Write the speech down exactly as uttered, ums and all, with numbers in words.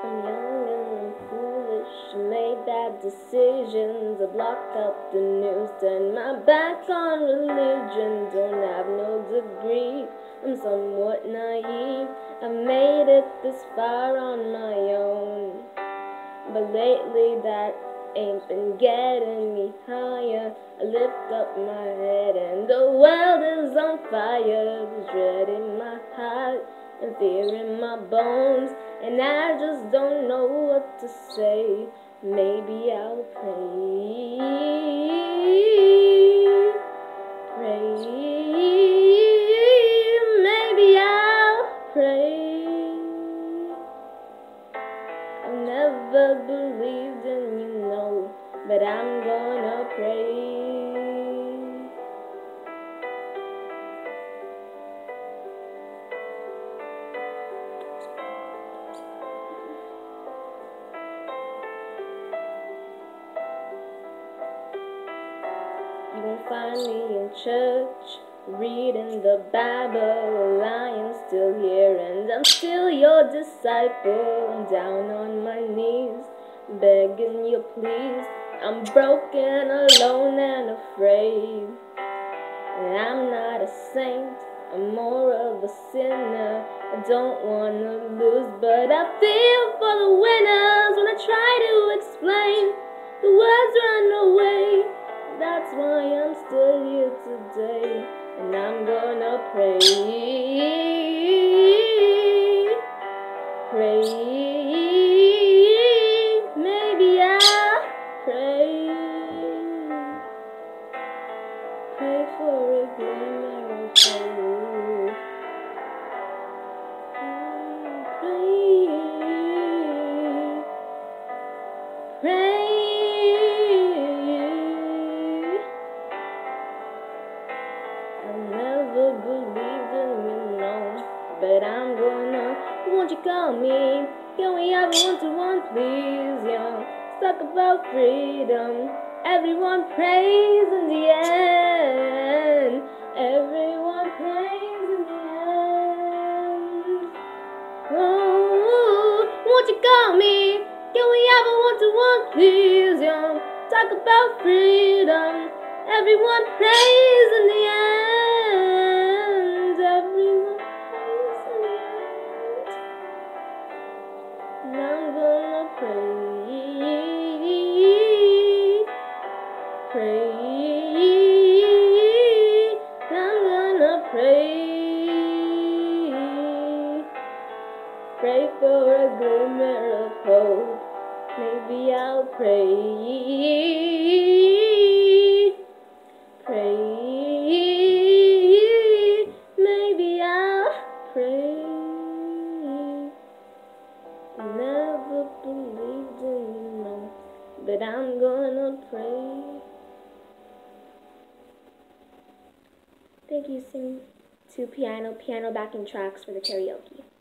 I'm young and foolish, made bad decisions. I blocked out the news, turned my back on religion. Don't have no degree, I'm somewhat naive. I made it this far on my own, but lately that ain't been getting me higher. I lift up my head and the world is on fire. There's dread in my heart and fear in my bones, and I just don't know what to say. Maybe I'll pray, pray, maybe I'll pray. I've never believed in you, no, but I'm gonna pray. You won't find me in church, reading the Bible. I am still here and I'm still your disciple. I'm down on my knees, begging you please. I'm broken, alone and afraid. And I'm not a saint, I'm more of a sinner. I don't wanna lose, but I feel for the winners. When I try to explain, the words run away. That's why I'm still here today, and I'm gonna pray, pray, maybe I'll pray, pray for a glimmer of hope, pray, pray. I never believed in you, no, but I'm gonna. Won't you call me? Can we have a one-to-one, please? Yeah, talk about freedom. Everyone prays in the end. Everyone prays in the end. Oh, won't you call me? Can we have a one-to-one, please? Yeah, talk about freedom. Everyone prays in the end. Everyone prays in the end. And I'm gonna pray, pray. I'm gonna pray, pray for a glimmer of hope. Maybe I'll pray. Pray, maybe I'll pray. Never believed in you, no, but I'm gonna pray. Thank you, sing to piano, piano backing tracks for the karaoke.